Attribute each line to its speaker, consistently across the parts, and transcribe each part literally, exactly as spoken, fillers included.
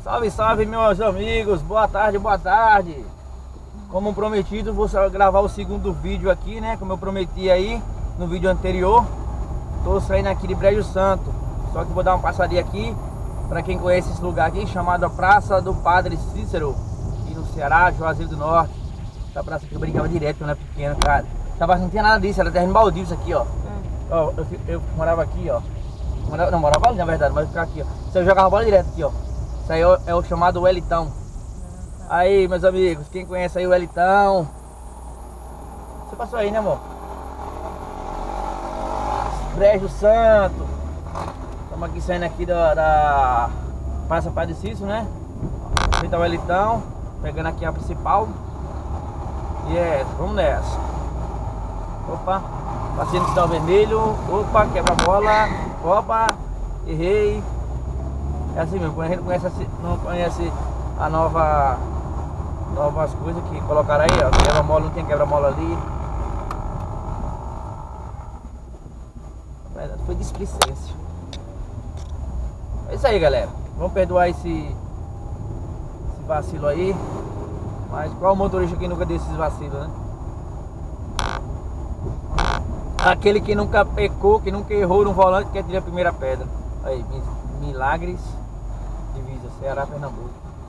Speaker 1: Salve, salve, meus amigos, boa tarde, boa tarde. Como prometido, vou gravar o segundo vídeo aqui, né? Como eu prometi aí no vídeo anterior. Tô saindo aqui de Brejo Santo. Só que vou dar uma passadinha aqui para quem conhece esse lugar aqui, chamado Praça do Padre Cícero, aqui no Ceará, Juazeiro do Norte. Essa praça aqui eu brincava direto quando era pequeno, cara. Essa praça não tinha nada disso, era terreno baldio isso aqui, ó. Hum. Ó eu, eu morava aqui, ó. Morava, não, morava ali na verdade, mas ficava aqui, ó. Você jogava bola direto aqui, ó. Isso aí é o chamado Welitão. Aí, meus amigos, quem conhece aí o Welitão? Você passou aí, né, amor? Brejo Santo. Estamos aqui saindo aqui da, da Praça Padre Cícero, né? Feita o Welitão. Pegando aqui a principal. E é, vamos nessa. Opa, passei no sinal vermelho. Opa, quebra a bola. Opa, errei. É assim mesmo, quando a gente não conhece, não conhece a nova novas coisas que colocaram aí, ó. Quebra-mola, não tem quebra-mola ali. Na verdade foi displicência. É isso aí, galera. Vamos perdoar esse, esse vacilo aí. Mas qual motorista que nunca deu esses vacilos, né? Aquele que nunca pecou, que nunca errou no volante, quer tirar a primeira pedra. Aí, Milagres, divisa Ceará, Pernambuco.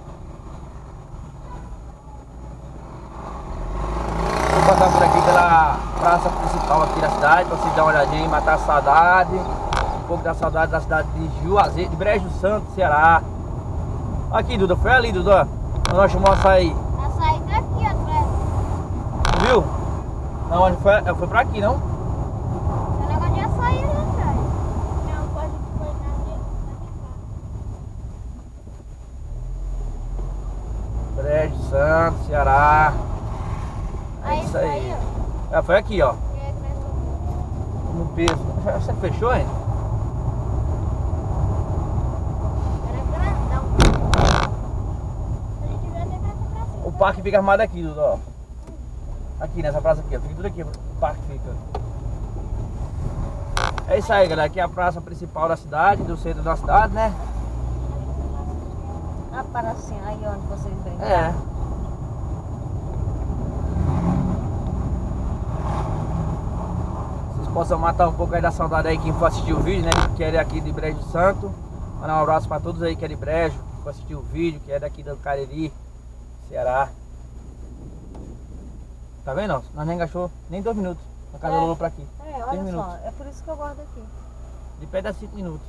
Speaker 1: Vou passar por aqui pela praça principal aqui da cidade, pra vocês dar uma olhadinha e matar a saudade. Um pouco da saudade da cidade de Juazeiro, de Brejo Santo, Ceará. Aqui, Duda, foi ali, Duda. Nós chamamos o açaí.
Speaker 2: Açaí tá aqui atrás.
Speaker 1: Viu? Não, onde foi? Foi pra aqui, não?
Speaker 2: Tem negócio de açaí ali atrás. Não, pode foi na
Speaker 1: Brejo Santo, Ceará. É
Speaker 2: aí,
Speaker 1: isso aí.
Speaker 2: aí
Speaker 1: Ah, foi aqui, ó.
Speaker 2: é,
Speaker 1: No peso. Você fechou, hein?
Speaker 2: era grandão. A gente vai ter essa praça.
Speaker 1: O parque fica armado aqui, Duda, ó. Aqui nessa praça aqui, ó. Fica tudo aqui, o parque fica. É isso aí, galera. Aqui é a praça principal da cidade, do centro da cidade, né?
Speaker 2: A pracinha aí onde vocês brincam.
Speaker 1: É. Vocês possam matar um pouco aí da saudade aí quem for assistir o vídeo, né? Que é aqui de Brejo Santo. Mandar um abraço pra todos aí que é de Brejo, que for assistir o vídeo, que é daqui do Cariri, Ceará. Tá vendo? Nós nem gastou nem dois minutos na casa
Speaker 2: É.
Speaker 1: do Lulu pra aqui.
Speaker 2: É,
Speaker 1: Três
Speaker 2: olha
Speaker 1: minutos.
Speaker 2: só, é por isso que eu gosto daqui.
Speaker 1: De pé dá cinco minutos.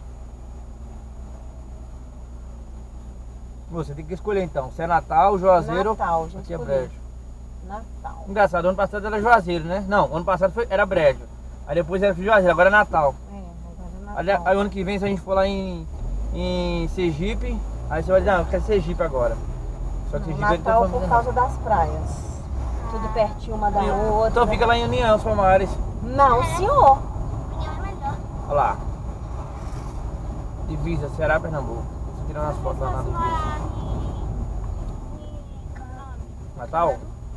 Speaker 1: Você tem que escolher então, se é Natal, Juazeiro,
Speaker 2: Natal, gente.
Speaker 1: aqui é Brejo.
Speaker 2: Natal.
Speaker 1: Engraçado, ano passado era Juazeiro, né? Não, ano passado foi, era Brejo. Aí depois era Juazeiro, agora é Natal.
Speaker 2: É, agora é Natal.
Speaker 1: Aí, aí o ano que vem, se a gente for lá em, em Sergipe, aí você vai dizer, não, eu quero Sergipe agora. Só que
Speaker 2: Não,
Speaker 1: Sergipe
Speaker 2: Natal
Speaker 1: é
Speaker 2: por causa das praias. Tudo pertinho uma da outra.
Speaker 1: Então fica lá em União, Palmares.
Speaker 2: Não, senhor.
Speaker 1: Olha lá. Divisa, Ceará, Pernambuco. Tô tirando as fotos lá na divisa. Natal?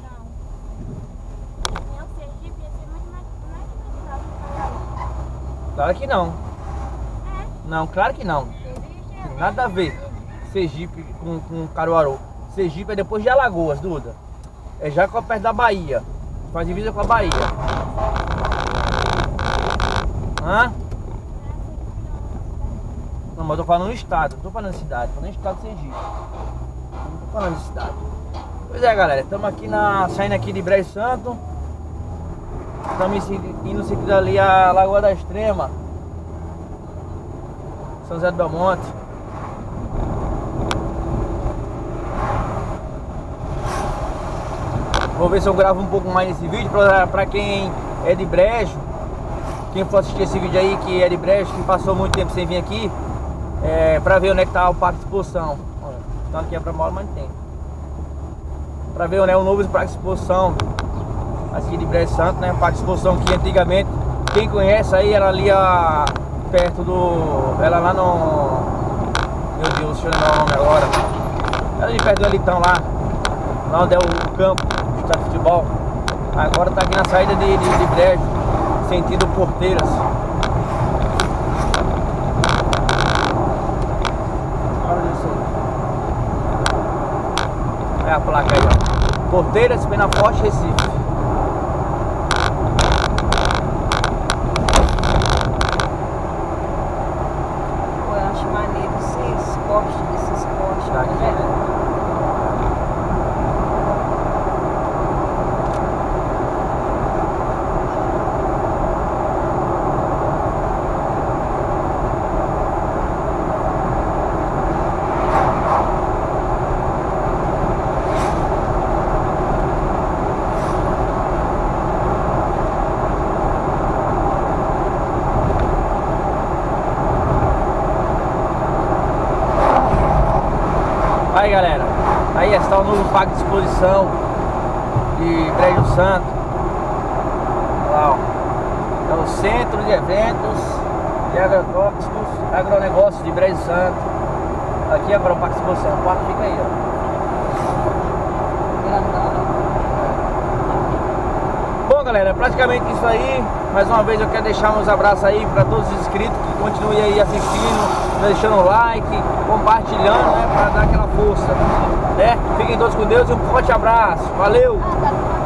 Speaker 1: Claro que não. Não, claro que não. Nada a ver Sergipe com, com Caruaru. Sergipe é depois de Alagoas, Duda. É já perto da Bahia. Faz divisa com a Bahia. Hã? Não, mas eu tô falando no estado, não tô falando cidade, tô falando no estado de Sergipe. Não tô falando de cidade. Pois é, galera, estamos aqui na, saindo aqui de Brejo Santo. Estamos indo seguindo ali a Lagoa da Extrema, São José do Belmonte. Vou ver se eu gravo um pouco mais nesse vídeo pra, pra quem é de Brejo. Quem for assistir esse vídeo aí que é de Brejo, que passou muito tempo sem vir aqui, é, pra ver onde é que tá o parque de exposição. Olha, tá aqui é pra mola, mas não tem. Pra ver onde é o novo parque de exposição aqui de Brejo Santo, né? Parque de exposição que antigamente, quem conhece aí, era ali a, perto do... Era lá no... Meu Deus, deixa eu lembrar o nome agora. Era ali perto do Elitão lá. Lá onde é o campo de futebol. Agora tá aqui na saída de, de, de Brejo, sentido Porteiras. Olha isso aí. É a placa aí, ó. Porteiras, Penaforte, Recife.
Speaker 2: Pô, eu acho maneiro esses postes, desses postes.
Speaker 1: Tá aqui, né? Aí galera, aí está o novo parque de exposição de Brejo Santo. Lá, ó. É o Centro de Eventos de Agrotóxicos, Agronegócios de Brejo Santo. Aqui é para o parque de exposição, o parque fica aí, ó. Bom galera, é praticamente isso aí. Mais uma vez eu quero deixar meus abraços aí para todos os inscritos que continuem aí assistindo, deixando o like, compartilhando, né, para dar aquela força, né? Fiquem todos com Deus e um forte abraço. Valeu!
Speaker 2: Ah, tá.